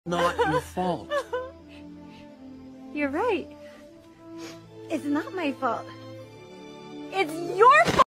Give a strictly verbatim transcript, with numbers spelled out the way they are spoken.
Not your fault. You're right. It's not my fault. It's your fault!